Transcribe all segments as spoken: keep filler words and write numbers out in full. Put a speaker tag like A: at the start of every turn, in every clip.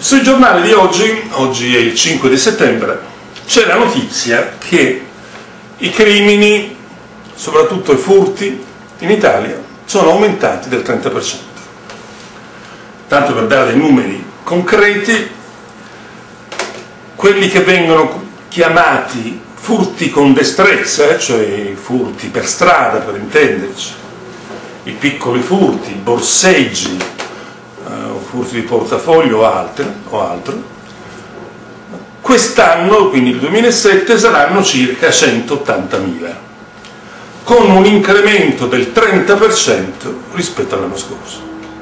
A: Sui giornali di oggi, oggi è il cinque di settembre, c'è la notizia che i crimini, soprattutto i furti, in Italia sono aumentati del trenta per cento. Tanto per dare dei numeri concreti, quelli che vengono chiamati furti con destrezza, cioè i furti per strada per intenderci, i piccoli furti, i borseggi, furti di portafoglio o altro, o altro quest'anno, quindi il duemilasette, saranno circa centottantamila, con un incremento del trenta per cento rispetto all'anno scorso.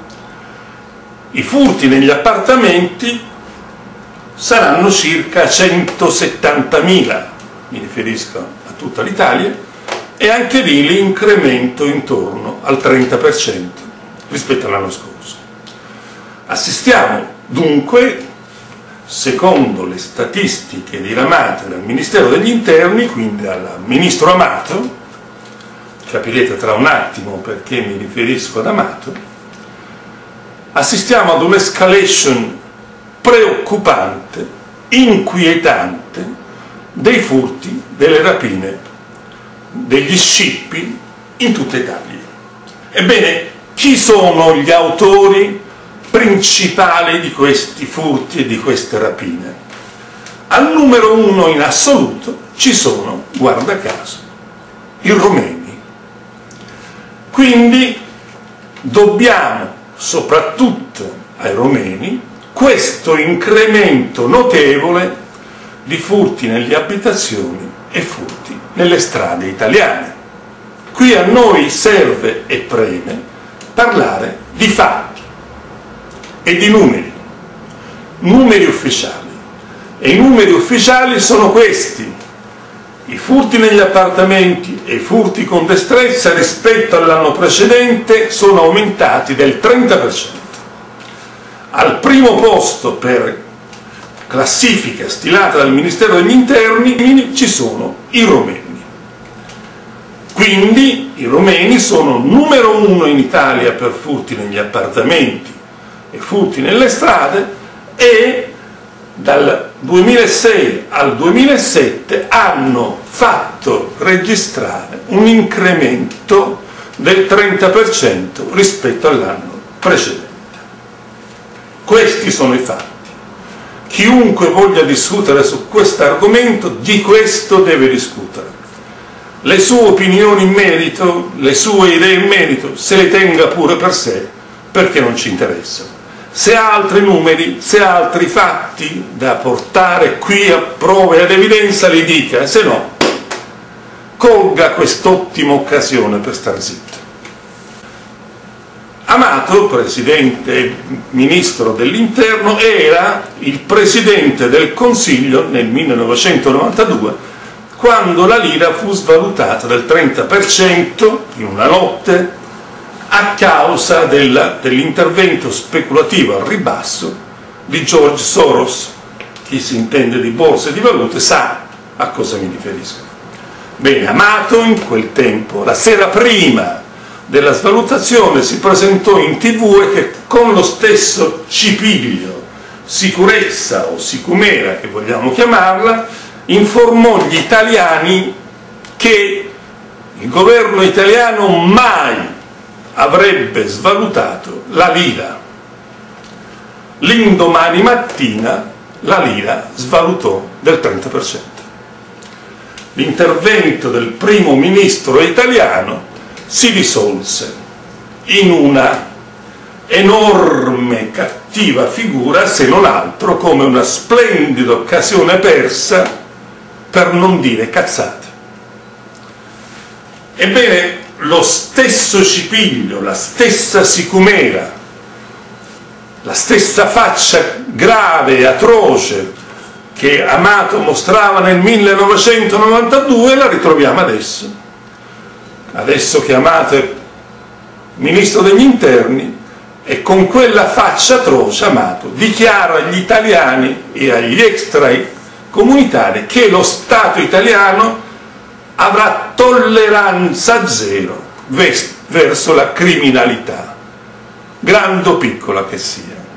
A: I furti negli appartamenti saranno circa centosettantamila, mi riferisco a tutta l'Italia, e anche lì l'incremento intorno al trenta per cento rispetto all'anno scorso. Assistiamo dunque, secondo le statistiche diramate dal Ministero degli Interni, quindi dal Ministro Amato, capirete tra un attimo perché mi riferisco ad Amato, assistiamo ad un'escalation preoccupante, inquietante, dei furti, delle rapine, degli scippi in tutta Italia. Ebbene, chi sono gli autori principali di questi furti e di queste rapine? Al numero uno in assoluto ci sono, guarda caso, i romeni. Quindi dobbiamo soprattutto ai romeni questo incremento notevole di furti nelle abitazioni e furti nelle strade italiane. Qui a noi serve e preme parlare di fatti e di numeri, numeri ufficiali, e i numeri ufficiali sono questi: i furti negli appartamenti e i furti con destrezza rispetto all'anno precedente sono aumentati del trenta per cento. Al primo posto per classifica stilata dal Ministero degli Interni ci sono i romeni. Quindi i romeni sono numero uno in Italia per furti negli appartamenti e furti nelle strade, e dal duemilasei al duemilasette hanno fatto registrare un incremento del trenta per cento rispetto all'anno precedente. Questi sono i fatti. Chiunque voglia discutere su questo argomento di questo deve discutere. Le sue opinioni in merito, le sue idee in merito, se le tenga pure per sé, perché non ci interessano. Se ha altri numeri, se ha altri fatti da portare qui a prova e ad evidenza, li dica, se no colga quest'ottima occasione per star zitto. Amato, presidente e ministro dell'Interno, era il presidente del Consiglio nel millenovecentonovantadue, quando la lira fu svalutata del trenta per cento in una notte, a causa dell'intervento speculativo al ribasso di George Soros. Chi si intende di borsa e di valute sa a cosa mi riferisco. Bene, Amato in quel tempo, la sera prima della svalutazione, si presentò in tv e che con lo stesso cipiglio, sicurezza o sicumera che vogliamo chiamarla, informò gli italiani che il governo italiano mai avrebbe svalutato la lira. L'indomani mattina la lira svalutò del trenta per cento. L'intervento del primo ministro italiano si risolse in una enorme cattiva figura, se non altro come una splendida occasione persa per non dire cazzate. Ebbene, lo stesso cipiglio, la stessa sicumera, la stessa faccia grave e atroce che Amato mostrava nel millenovecentonovantadue la ritroviamo adesso. Adesso che Amato è ministro degli Interni, e con quella faccia atroce Amato dichiara agli italiani e agli extracomunitari che lo Stato italiano avrà tolleranza zero verso la criminalità, grande o piccola che sia.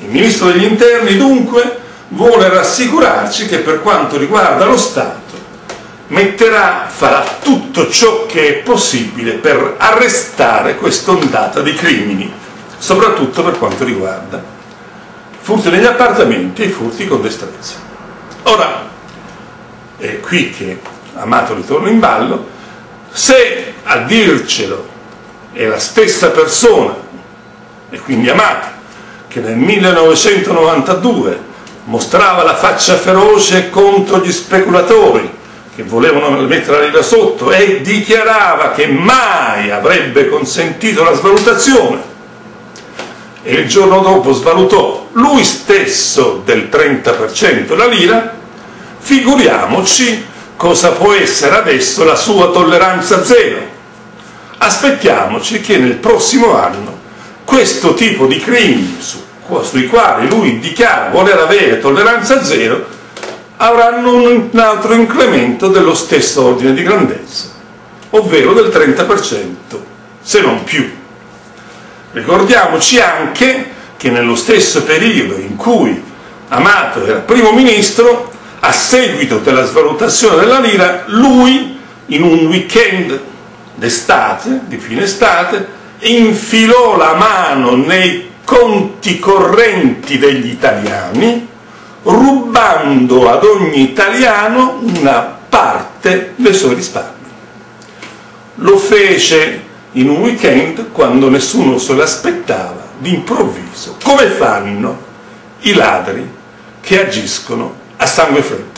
A: Il Ministro degli Interni dunque vuole rassicurarci che per quanto riguarda lo Stato metterà, farà tutto ciò che è possibile per arrestare quest'ondata di crimini, soprattutto per quanto riguarda furti negli appartamenti e furti con destrezza. Ora, è qui che Amato ritorna in ballo. Se a dircelo è la stessa persona, e quindi Amato, che nel millenovecentonovantadue mostrava la faccia feroce contro gli speculatori che volevano mettere la lira sotto e dichiarava che mai avrebbe consentito la svalutazione, e il giorno dopo svalutò lui stesso del trenta per cento la lira, figuriamoci cosa può essere adesso la sua tolleranza zero. Aspettiamoci che nel prossimo anno questo tipo di crimini su, sui quali lui dichiara voler avere tolleranza zero avranno un altro incremento dello stesso ordine di grandezza, ovvero del trenta per cento, se non più. Ricordiamoci anche che nello stesso periodo in cui Amato era primo ministro, a seguito della svalutazione della lira, lui in un weekend d'estate, di fine estate, infilò la mano nei conti correnti degli italiani, rubando ad ogni italiano una parte dei suoi risparmi. Lo fece in un weekend quando nessuno se l'aspettava, d'improvviso, come fanno i ladri che agiscono a sangue freddo.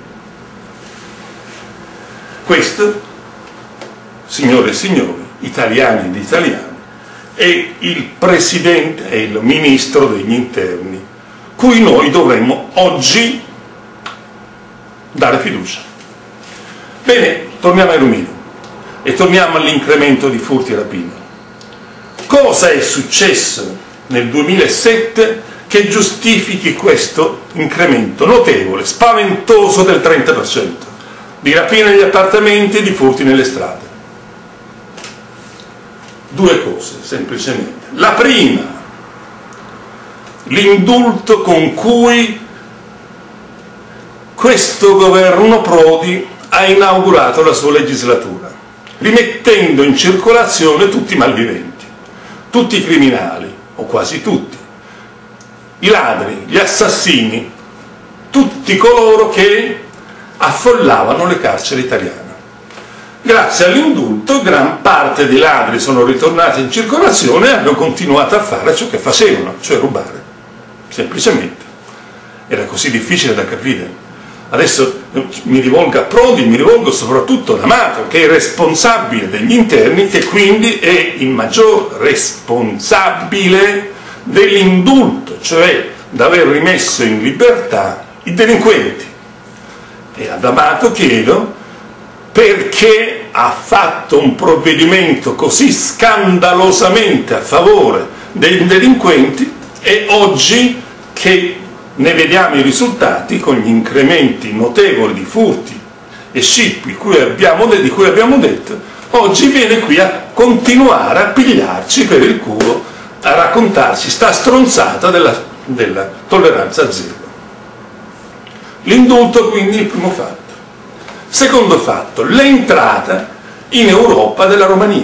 A: Questo, signore e signori, italiani ed italiani, è il Presidente e il Ministro degli Interni, cui noi dovremmo oggi dare fiducia. Bene, torniamo ai Rumini e torniamo all'incremento di furti e rapine. Cosa è successo nel duemilasette che giustifichi questo incremento notevole, spaventoso del trenta per cento di rapine negli appartamenti e di furti nelle strade? Due cose, semplicemente. La prima, l'indulto con cui questo governo Prodi ha inaugurato la sua legislatura, rimettendo in circolazione tutti i malviventi, tutti i criminali, o quasi tutti, i ladri, gli assassini, tutti coloro che affollavano le carceri italiane. Grazie all'indulto gran parte dei ladri sono ritornati in circolazione e hanno continuato a fare ciò che facevano, cioè rubare, semplicemente. Era così difficile da capire. Adesso mi rivolgo a Prodi, mi rivolgo soprattutto ad Amato, che è responsabile degli interni, che quindi è il maggior responsabile dell'indulto, cioè d'aver rimesso in libertà i delinquenti. E ad Amato chiedo perché ha fatto un provvedimento così scandalosamente a favore dei delinquenti e oggi che ne vediamo i risultati con gli incrementi notevoli di furti e scippi di cui abbiamo detto, oggi viene qui a continuare a pigliarci per il culo, a raccontarci sta stronzata della, della tolleranza zero. L'indulto quindi è il primo fatto. Secondo fatto, l'entrata in Europa della Romania.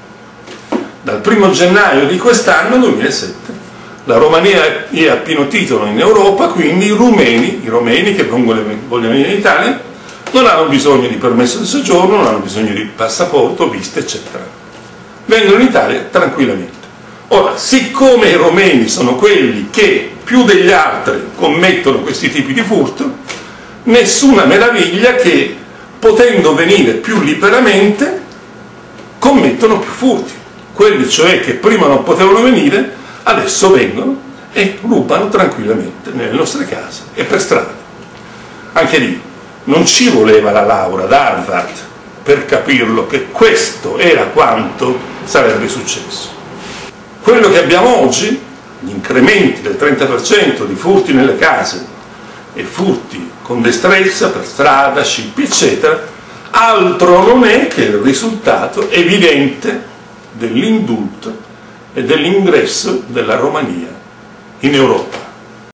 A: Dal primo gennaio di quest'anno, duemilasette, la Romania è a pieno titolo in Europa, quindi i rumeni, i romeni che vogliono venire in Italia, non hanno bisogno di permesso di soggiorno, non hanno bisogno di passaporto, viste, eccetera. Vengono in Italia tranquillamente. Ora, siccome i romeni sono quelli che più degli altri commettono questi tipi di furto, nessuna meraviglia che, potendo venire più liberamente, commettono più furti. Quelli cioè che prima non potevano venire, adesso vengono e rubano tranquillamente nelle nostre case e per strada. Anche lì non ci voleva la laurea ad Harvard per capirlo che questo era quanto sarebbe successo. Quello che abbiamo oggi, gli incrementi del trenta per cento di furti nelle case e furti con destrezza per strada, scippi eccetera, altro non è che il risultato evidente dell'indulto e dell'ingresso della Romania in Europa.